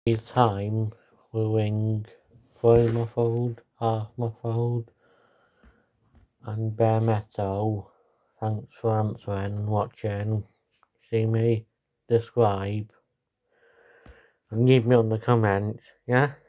time will ring full muffled, half muffled, and bare metal. Thanks for answering and watching. See me, describe, and leave me on the comments, yeah?